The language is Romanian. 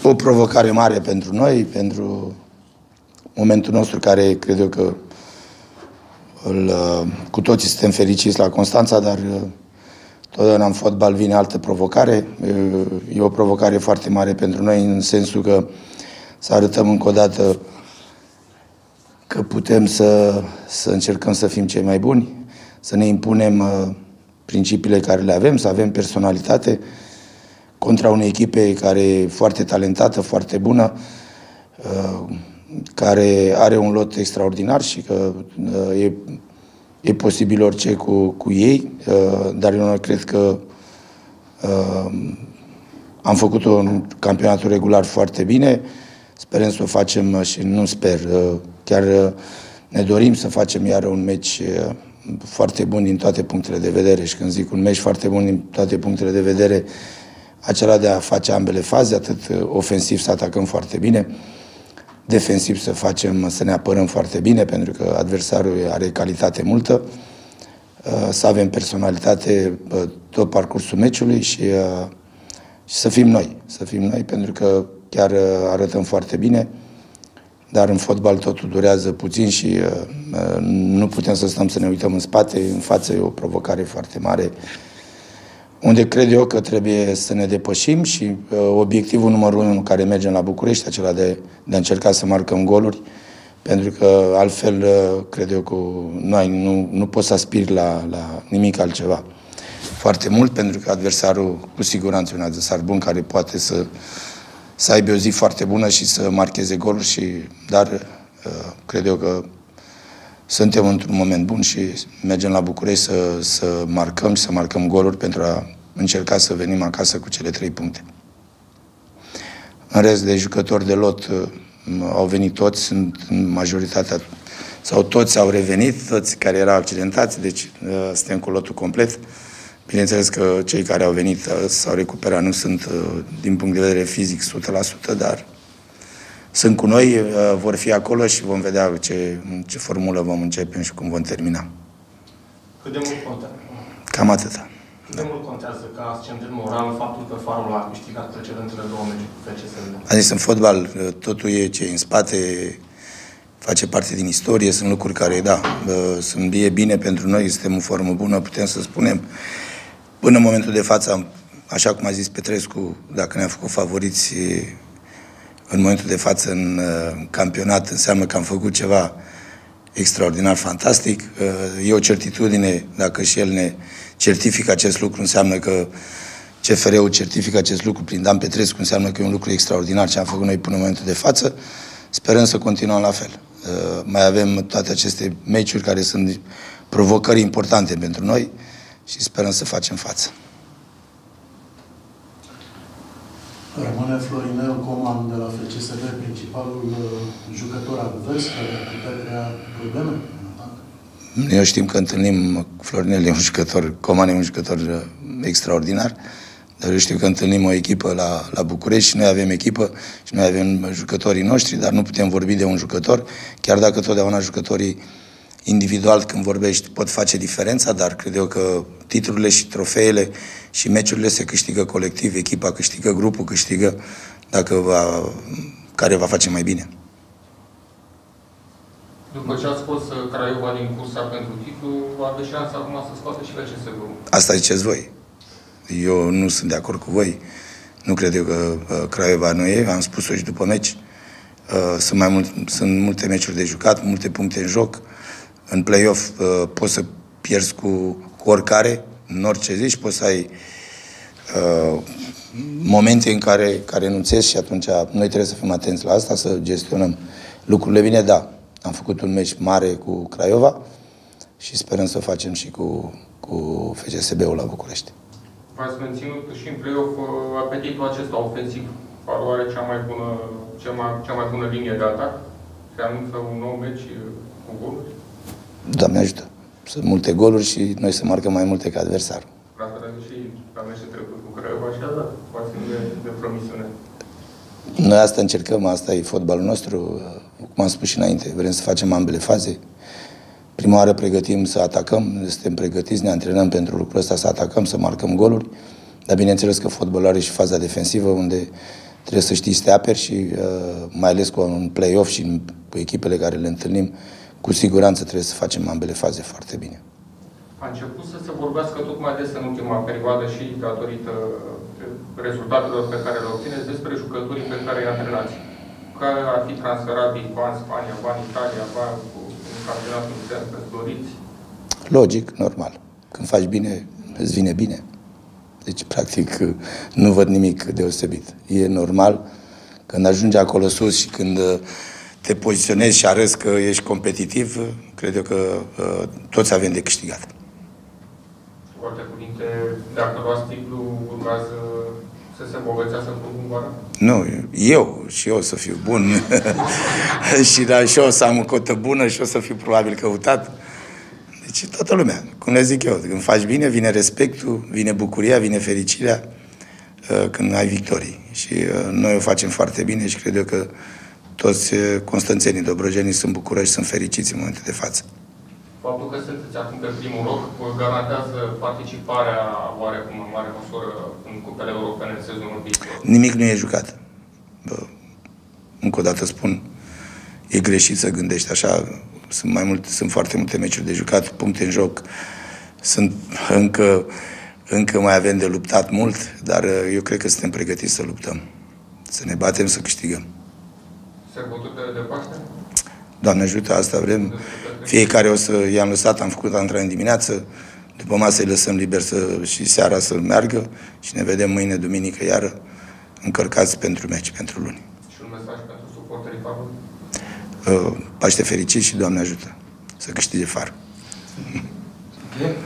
O provocare mare pentru noi, pentru momentul nostru care cred eu că cu toții suntem fericiți la Constanța, dar totdeauna în fotbal vine altă provocare. E o provocare foarte mare pentru noi în sensul că să arătăm încă o dată că putem să încercăm să fim cei mai buni, să ne impunem principiile care le avem, să avem personalitate contra unei echipe care e foarte talentată, foarte bună, care are un lot extraordinar și că e posibil orice cu ei, dar eu cred că am făcut un campionatul regular foarte bine, sperăm să o facem și nu sper, chiar ne dorim să facem iară un meci foarte bun din toate punctele de vedere și când zic un meci foarte bun din toate punctele de vedere, acela de a face ambele faze, atât ofensiv să atacăm foarte bine, defensiv să ne apărăm foarte bine, pentru că adversarul are calitate multă, să avem personalitate tot parcursul meciului și să fim noi. Să fim noi, pentru că chiar arătăm foarte bine, dar în fotbal totul durează puțin și nu putem să stăm să ne uităm în spate. În față e o provocare foarte mare, unde cred eu că trebuie să ne depășim și obiectivul numărul 1 care mergem la București, acela de a încerca să marcăm goluri, pentru că altfel cred eu că noi nu poți să aspiri la nimic altceva. Foarte mult, pentru că adversarul cu siguranță e un adversar bun care poate să aibă o zi foarte bună și să marcheze goluri, dar cred eu că suntem într-un moment bun și mergem la București să marcăm și să marcăm goluri pentru a încerca să venim acasă cu cele 3 puncte. În rest de jucători de lot au venit toți, sunt majoritatea, sau toți au revenit, toți care erau accidentați, deci suntem cu lotul complet. Bineînțeles că cei care au venit s-au recuperat, nu sunt din punct de vedere fizic 100%, dar sunt cu noi, vor fi acolo și vom vedea ce formulă vom începe și cum vom termina. Cât de mult contează? Cam atâta. Cât de mult contează ca ascendent moral faptul că Farul a câștigat precedentele 2 meciuri cu FCSB? Am zis, în fotbal, totul e ce e în spate, face parte din istorie, sunt lucruri care, da, e bine pentru noi, suntem în formă bună, putem să spunem. Până în momentul de față, așa cum a zis Petrescu, dacă ne-am făcut favoriți în momentul de față în campionat, înseamnă că am făcut ceva extraordinar, fantastic. E o certitudine, dacă și el ne certifică acest lucru, înseamnă că CFR-ul certifică acest lucru prin Dan Petrescu, înseamnă că e un lucru extraordinar ce am făcut noi până în momentul de față. Sperăm să continuăm la fel. Mai avem toate aceste meciuri care sunt provocări importante pentru noi și sperăm să facem față. Rămâne Florinel Coman de la FCSB, principalul jucător advers care ar putea crea probleme? Noi știm că întâlnim, Florinel e un jucător, Coman e un jucător extraordinar, dar eu știu că întâlnim o echipă la București și noi avem echipă și noi avem jucătorii noștri, dar nu putem vorbi de un jucător, chiar dacă totdeauna jucătorii individual, când vorbești, pot face diferența, dar cred eu că titlurile și trofeele și meciurile se câștigă colectiv, echipa câștigă, grupul câștigă, care va face mai bine. După ce a scos Craiova din cursa pentru titlu, aveți șansa acum să scoate și FCSB-ul. Asta ziceți voi. Eu nu sunt de acord cu voi. Nu cred eu că Craiova nu e, am spus-o și după meci. Sunt multe meciuri de jucat, multe puncte în joc. În play-off poți să pierzi cu oricare, în orice zi, și poți să ai momente în care renunțezi și atunci noi trebuie să fim atenți la asta, să gestionăm lucrurile bine. Da, am făcut un meci mare cu Craiova și sperăm să facem și cu FCSB-ul la București. V-ați menținut și în play-off apetitul acesta ofensiv. Farul are cea mai bună linie de atac. Se anunță un nou meci cu goluri. Doamne ajută. Sunt multe goluri și noi să marcăm mai multe ca adversarul. Asta era și la meciul trecut cu Craiova și a dat poate de promisiune. Noi asta încercăm, asta e fotbalul nostru. Cum am spus și înainte, vrem să facem ambele faze. Prima oară pregătim să atacăm, suntem pregătiți, ne antrenăm pentru lucrul ăsta, să atacăm, să marcăm goluri. Dar bineînțeles că fotbalul are și faza defensivă, unde trebuie să știi să te aperi și mai ales cu un play-off și cu echipele care le întâlnim, cu siguranță trebuie să facem ambele faze foarte bine. A început să se vorbească tot mai des în ultima perioadă și datorită rezultatelor pe care le obțineți despre jucătorii pe care îi antrenați. Care ar fi transferabil bani Spania, bani Italia, bani în campionatul intern, că doriți? Logic, normal. Când faci bine, îți vine bine. Deci, practic, nu văd nimic deosebit. E normal, când ajungi acolo sus și când te poziționezi și arăți că ești competitiv, cred eu că toți avem de câștigat. Cu alte cuvinte, dacă luați titlul, urmează să se îmbogățească în vară? Nu, și eu să fiu bun și eu să am o cotă bună și eu să fiu probabil căutat. Deci toată lumea, cum le zic eu, când faci bine, vine respectul, vine bucuria, vine fericirea când ai victorii. Și noi o facem foarte bine și cred eu că toți constanțenii, dobrogenii sunt bucuroși, sunt fericiți în momentul de față. Faptul că sunteți acum pe primul loc garantează participarea oarecum în mare măsură în cupele europene în sezonul viitor? Nimic nu e jucat. Încă o dată spun, e greșit să gândești așa. Sunt foarte multe meciuri de jucat, puncte în joc. Încă mai avem de luptat mult, dar eu cred că suntem pregătiți să luptăm. Să ne batem, să câștigăm. Sărbătorile de Paște? Doamne ajută, asta vrem. Fiecare i-am lăsat, am făcut antrenament dimineață, după masă îi lăsăm liber și seara să meargă și ne vedem mâine, duminică, iară, încărcați pentru meci, pentru luni. Și un mesaj pentru suporterii Farului? Paște fericit și Doamne ajută să câștige Far.